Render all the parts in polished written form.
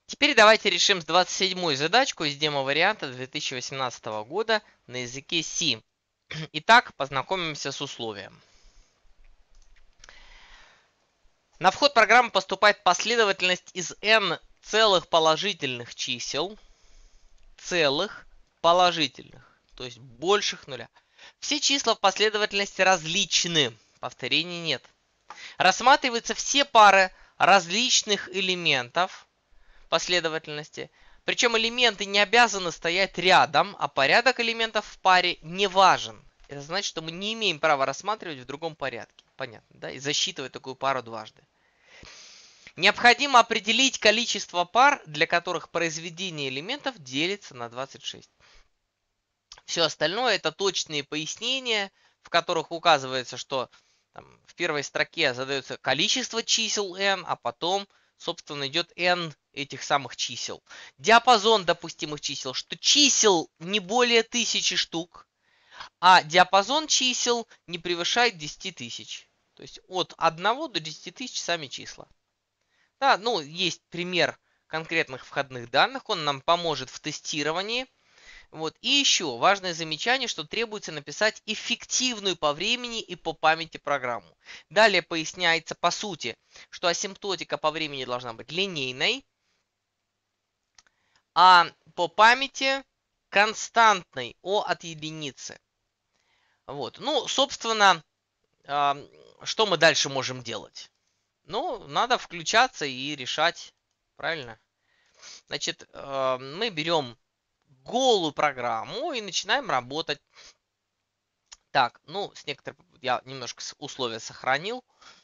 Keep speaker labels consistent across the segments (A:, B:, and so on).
A: Теперь давайте решим с 27-ю задачку из демо-варианта 2018 года на языке C. Итак, познакомимся с условием. На вход программы поступает последовательность из n целых положительных чисел, целых положительных, то есть больших нуля. Все числа в последовательности различны, повторений нет. Рассматриваются все пары различных элементов последовательности. Причем элементы не обязаны стоять рядом, а порядок элементов в паре не важен. Это значит, что мы не имеем права рассматривать в другом порядке. Понятно, да? И засчитывать такую пару дважды. Необходимо определить количество пар, для которых произведение элементов делится на 26. Все остальное это точные пояснения, в которых указывается, что там, в первой строке задается количество чисел n, а потом, собственно, идет n этих самых чисел. Диапазон допустимых чисел, что чисел не более 1000 штук, а диапазон чисел не превышает 10 тысяч. То есть от 1 до 10 тысяч сами числа. Да, ну, есть пример конкретных входных данных, он нам поможет в тестировании. Вот. И еще важное замечание, что требуется написать эффективную по времени и по памяти программу. Далее поясняется по сути, что асимптотика по времени должна быть линейной, а по памяти константной O от единицы. Вот. Ну, собственно, что мы дальше можем делать? Ну, надо включаться и решать, правильно? Значит, мы берем голую программу и начинаем работать. Так, ну, с некоторых я немножко условия сохранил.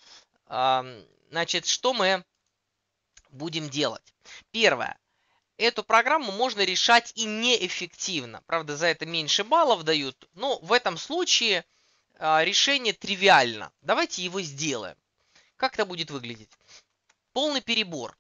A: Значит, что мы будем делать? Первое. Эту программу можно решать и неэффективно. Правда, за это меньше баллов дают, но в этом случае решение тривиально. Давайте его сделаем. Как это будет выглядеть? Полный перебор.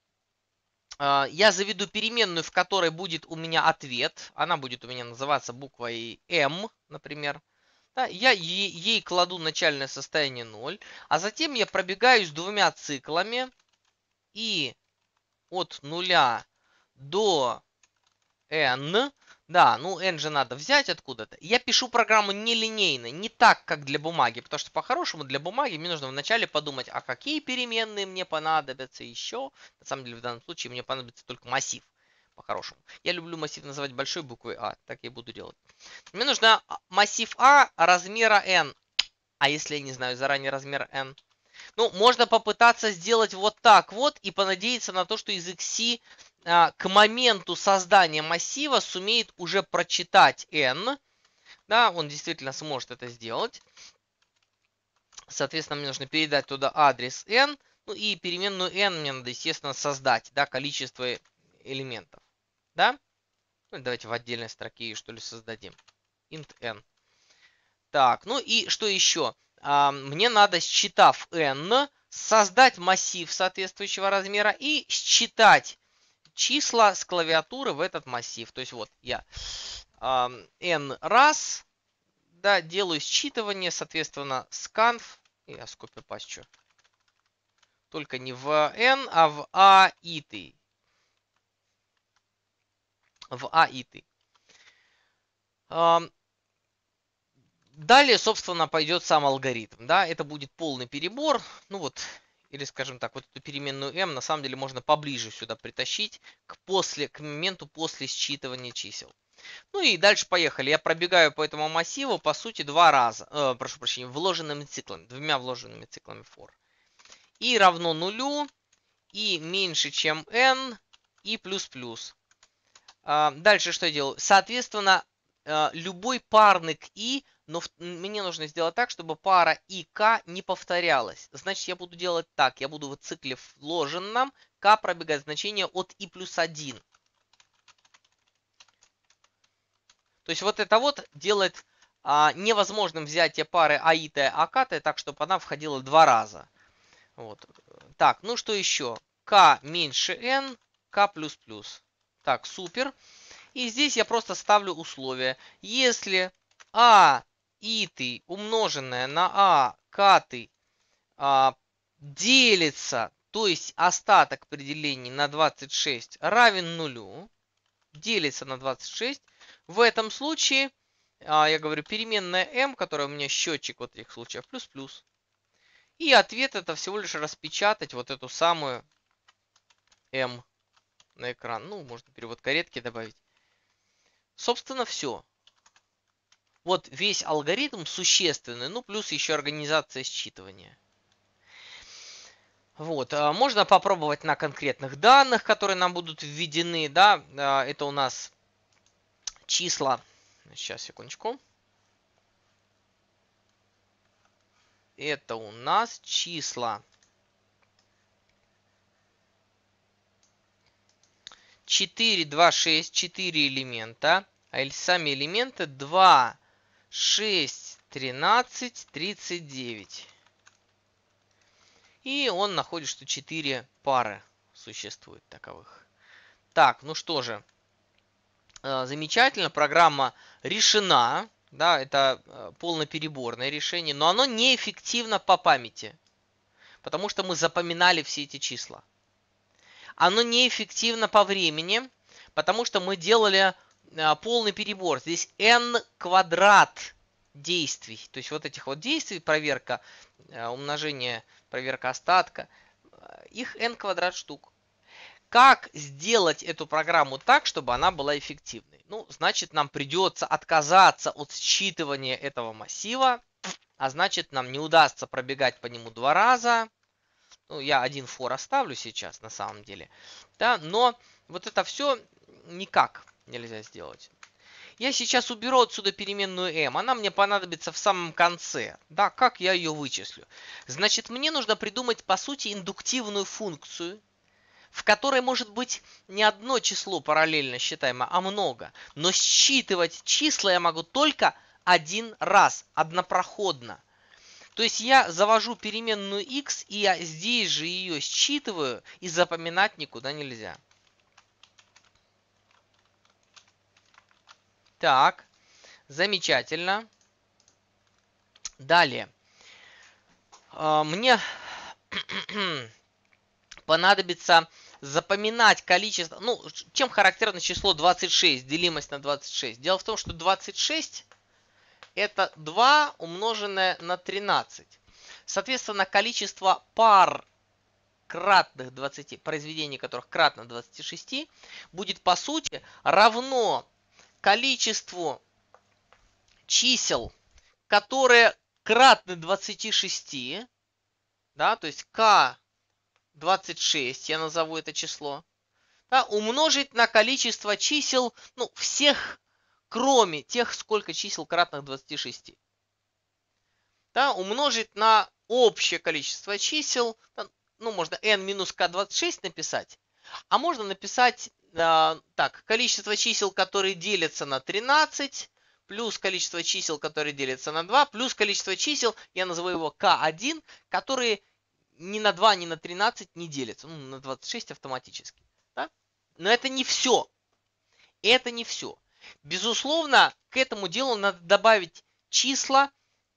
A: Я заведу переменную, в которой будет у меня ответ. Она будет у меня называться буквой M, например. Да, я ей кладу начальное состояние 0, а затем я пробегаюсь двумя циклами и от 0 до n, да, ну n же надо взять откуда-то. Я пишу программу нелинейно, не так, как для бумаги, потому что по-хорошему для бумаги мне нужно вначале подумать, а какие переменные мне понадобятся еще. На самом деле в данном случае мне понадобится только массив, по-хорошему. Я люблю массив называть большой буквой А, так я буду делать. Мне нужна массив А размера n. А если я не знаю заранее размер n? Ну, можно попытаться сделать вот так вот и понадеяться на то, что язык C к моменту создания массива сумеет уже прочитать n. Да, он действительно сможет это сделать. Соответственно, мне нужно передать туда адрес n. Ну и переменную n мне надо, естественно, создать. Да, количество элементов. Да? Ну, давайте в отдельной строке ее, что ли, создадим. Int n. Так, ну и что еще? Мне надо, считав n, создать массив соответствующего размера и считать числа с клавиатуры в этот массив. То есть вот я n раз, да, делаю считывание, соответственно, scanf, я скопипащу, только не в n, а в a ity. В a ity. Далее, собственно, пойдет сам алгоритм. Да, это будет полный перебор. Ну вот, или, скажем так, вот эту переменную m на самом деле можно поближе сюда притащить к моменту после считывания чисел. Ну и дальше поехали. Я пробегаю по этому массиву, по сути, два раза. Прошу прощения, вложенными циклами. Двумя вложенными циклами for. И равно нулю, и меньше, чем n, и плюс-плюс. Дальше что я делаю? Соответственно, любой парный к i, но мне нужно сделать так, чтобы пара и k не повторялась. Значит, я буду делать так. Я буду в цикле вложенном k пробегать значение от i плюс 1. То есть вот это вот делает невозможным взятие пары аита и аката, так, чтобы она входила два раза. Вот. Так, ну что еще? k меньше n, k плюс плюс. Так, супер. И здесь я просто ставлю условие. Если а итый умноженное на а катый делится то есть остаток при делении на 26 равен нулю, делится на 26. В этом случае, я говорю, переменная m, которая у меня счетчик вот этих случаев, плюс-плюс. И ответ это всего лишь распечатать вот эту самую m на экран. Ну, можно перевод каретки добавить. Собственно, все. Вот весь алгоритм существенный, ну, плюс еще организация считывания. Вот, можно попробовать на конкретных данных, которые нам будут введены, да, это у нас числа, сейчас, секундочку. Это у нас числа 4, 2, 6, 4 элемента, а сами элементы 2, 6, 13, 39. И он находит, что 4 пары существует таковых. Так, ну что же, замечательно, программа решена. Да, это полнопереборное решение, но оно неэффективно по памяти, потому что мы запоминали все эти числа. Оно неэффективно по времени, потому что мы делали полный перебор. Здесь n квадрат действий. То есть вот этих вот действий, проверка умножения, проверка остатка, их n квадрат штук. Как сделать эту программу так, чтобы она была эффективной? Ну, значит, нам придется отказаться от считывания этого массива, а значит, нам не удастся пробегать по нему 2 раза. Ну, я один for оставлю сейчас, на самом деле. Да, но вот это все никак нельзя сделать. Я сейчас уберу отсюда переменную m. Она мне понадобится в самом конце. Да, как я ее вычислю? Значит, мне нужно придумать, по сути, индуктивную функцию, в которой может быть не одно число параллельно считаемо, а много. Но считывать числа я могу только один раз, однопроходно. То есть я завожу переменную x, и я здесь же ее считываю, и запоминать никуда нельзя. Так, замечательно. Далее. Мне понадобится запоминать количество. Ну, чем характерно число 26, делимость на 26? Дело в том, что 26 это 2 умноженное на 13. Соответственно, количество пар кратных 20, произведений которых кратно 26, будет по сути равно количеству чисел, которые кратны 26, да, то есть k26, я назову это число, да, умножить на количество чисел, ну, всех, кроме тех, сколько чисел кратных 26. Да, умножить на общее количество чисел, ну, можно n минус k26 написать, а можно написать так, количество чисел, которые делятся на 13, плюс количество чисел, которые делятся на 2, плюс количество чисел, я называю его k1, которые ни на 2, ни на 13 не делятся, ну, на 26 автоматически. Да? Но это не все. Это не все. Безусловно, к этому делу надо добавить числа,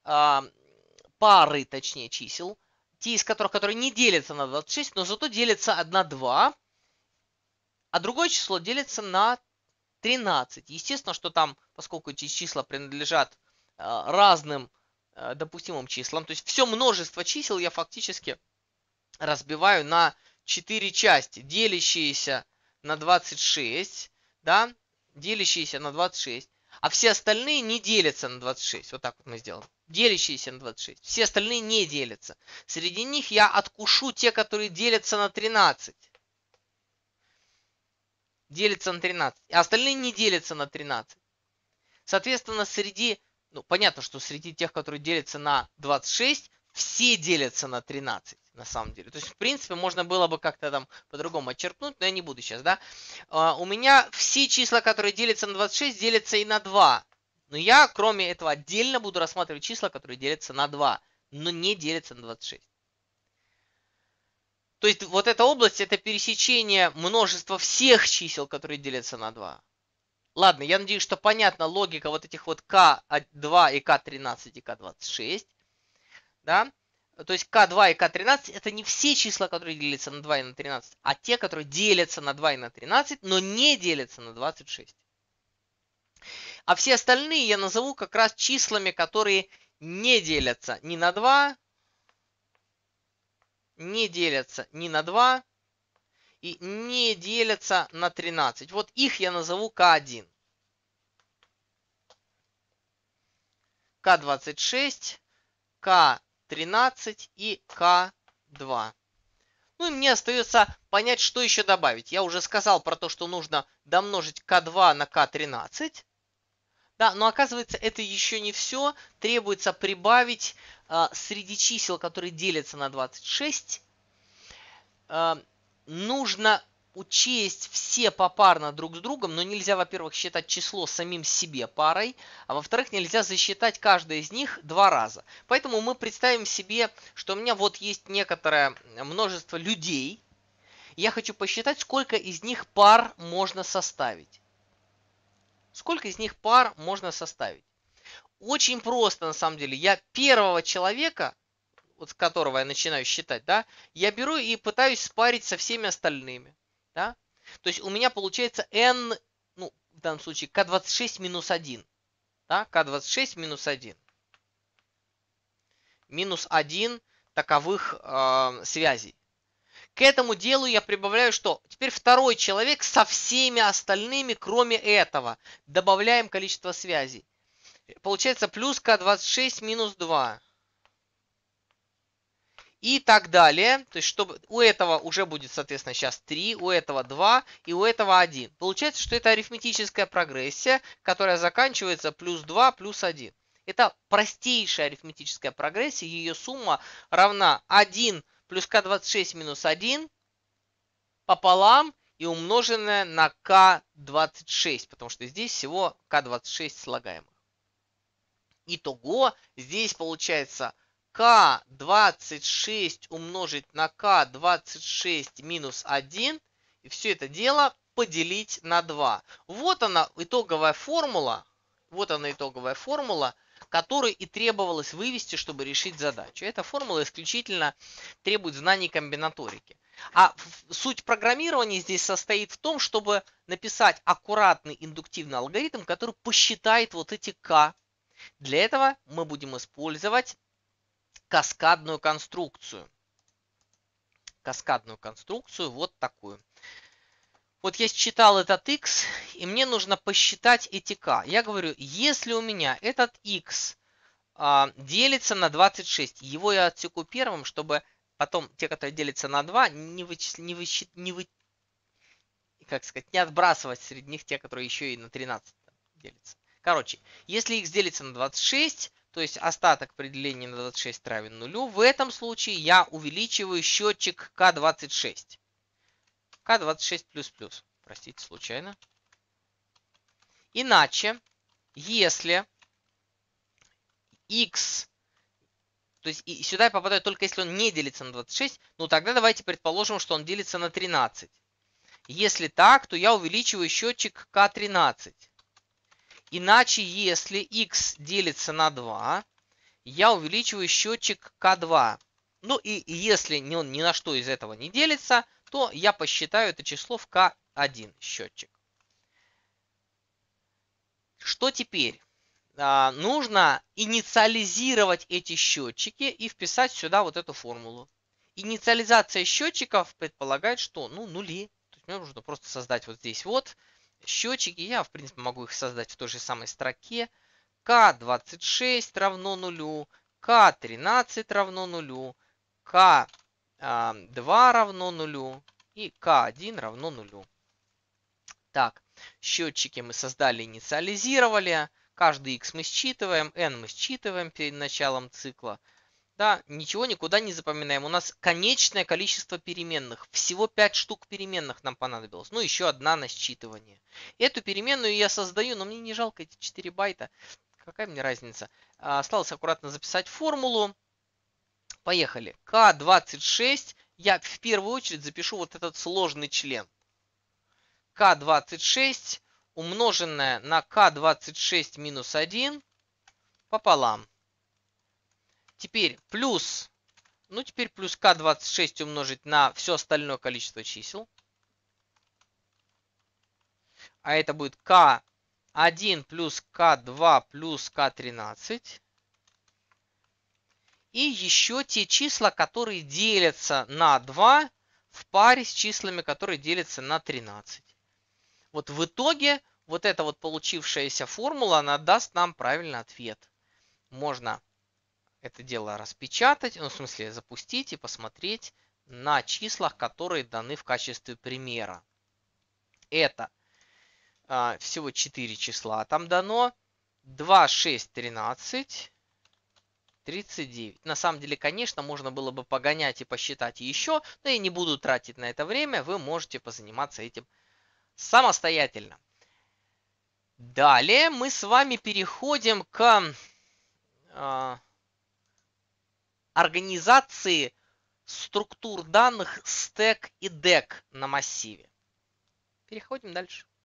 A: пары, точнее, чисел, те из которых, которые не делятся на 26, но зато делятся на 2, а другое число делится на 13. Естественно, что там, поскольку эти числа принадлежат разным допустимым числам, то есть все множество чисел я фактически разбиваю на 4 части, делящиеся на 26, да, делящиеся на 26, а все остальные не делятся на 26. Вот так вот мы сделаем. Делящиеся на 26. Все остальные не делятся. Среди них я откушу те, которые делятся на 13. Делятся на 13. А остальные не делятся на 13. Соответственно, среди, ну, понятно, что среди тех, которые делятся на 26, все делятся на 13, на самом деле. То есть, в принципе, можно было бы как-то там по-другому отчеркнуть, но я не буду сейчас, да. У меня все числа, которые делятся на 26, делятся и на 2. Но я, кроме этого, отдельно буду рассматривать числа, которые делятся на 2, но не делятся на 26. То есть, вот эта область, это пересечение множества всех чисел, которые делятся на 2. Ладно, я надеюсь, что понятна логика вот этих вот k2 и k13 и k26. Да? то есть К2 и К13 это не все числа, которые делятся на 2 и на 13, а те, которые делятся на 2 и на 13, но не делятся на 26. А все остальные я назову как раз числами, которые не делятся ни на 2, не делятся ни на 2 и не делятся на 13. Вот их я назову К1. К26, К13 и К2. Ну и мне остается понять, что еще добавить. Я уже сказал про то, что нужно домножить К2 на К13. Да, но оказывается, это еще не все. Требуется прибавить среди чисел, которые делятся на 26, нужно учесть все попарно друг с другом, но нельзя, во-первых, считать число самим себе парой, а во-вторых, нельзя засчитать каждое из них два раза. Поэтому мы представим себе, что у меня вот есть некоторое множество людей. Я хочу посчитать, сколько из них пар можно составить. Сколько из них пар можно составить? Очень просто, на самом деле. Я первого человека, вот с которого я начинаю считать, да, я беру и пытаюсь спарить со всеми остальными. Да? То есть у меня получается n, ну, в данном случае, k26 минус 1. Да? k26 минус 1. Минус 1 таковых связей. К этому делу я прибавляю что? Теперь второй человек со всеми остальными, кроме этого. Добавляем количество связей. Получается плюс k26 минус 2. И так далее. То есть, чтобы у этого уже будет, соответственно, сейчас 3, у этого 2 и у этого 1. Получается, что это арифметическая прогрессия, которая заканчивается плюс 2 плюс 1. Это простейшая арифметическая прогрессия. Ее сумма равна 1 плюс k26 минус 1 пополам и умноженное на k26. Потому что здесь всего k26 слагаемых. Итого здесь получается k26 умножить на k26 минус 1. И все это дело поделить на 2. Вот она итоговая формула. Вот она итоговая формула, которую и требовалось вывести, чтобы решить задачу. Эта формула исключительно требует знаний комбинаторики. А суть программирования здесь состоит в том, чтобы написать аккуратный индуктивный алгоритм, который посчитает вот эти k. Для этого мы будем использовать каскадную конструкцию. Каскадную конструкцию вот такую. Вот я считал этот x, и мне нужно посчитать эти k. Я говорю, если у меня этот x делится на 26, его я отсеку первым, чтобы потом те, которые делятся на 2, не отбрасывать среди них те, которые еще и на 13 делятся. Короче, если x делится на 26, то есть остаток при делении на 26 равен нулю, в этом случае я увеличиваю счетчик k26. k26++. Простите, случайно. Иначе, если x, то есть и сюда я попадаю только если он не делится на 26, ну тогда давайте предположим, что он делится на 13. Если так, то я увеличиваю счетчик k13. Иначе, если x делится на 2, я увеличиваю счетчик k2. Ну и если он ни на что из этого не делится, то я посчитаю это число в k1 счетчик. Что теперь? Нужно инициализировать эти счетчики и вписать сюда вот эту формулу. Инициализация счетчиков предполагает, что нули. То есть мне нужно просто создать вот здесь вот счетчики. Я, в принципе, могу их создать в той же самой строке. k26 равно нулю, k13 равно нулю, k2 равно нулю и k1 равно нулю. Так, счетчики мы создали, инициализировали. Каждый x мы считываем, n мы считываем перед началом цикла. Да, ничего никуда не запоминаем. У нас конечное количество переменных. Всего 5 штук переменных нам понадобилось. Ну, еще одна на считывание. Эту переменную я создаю, но мне не жалко эти 4 байта. Какая мне разница? Осталось аккуратно записать формулу. Поехали. k26. Я в первую очередь запишу вот этот сложный член. k26 умноженное на k26 минус 1 пополам. Теперь плюс Ну, теперь плюс k26 умножить на все остальное количество чисел. А это будет k1 плюс k2 плюс k13. И еще те числа, которые делятся на 2 в паре с числами, которые делятся на 13. Вот в итоге вот эта вот получившаяся формула, она даст нам правильный ответ. Можно это дело распечатать, ну, в смысле запустить и посмотреть на числах, которые даны в качестве примера. Это всего 4 числа там дано. 2, 6, 13, 39. На самом деле, конечно, можно было бы погонять и посчитать еще, но я не буду тратить на это время. Вы можете позаниматься этим самостоятельно. Далее мы с вами переходим к организации структур данных stack и deck на массиве. Переходим дальше.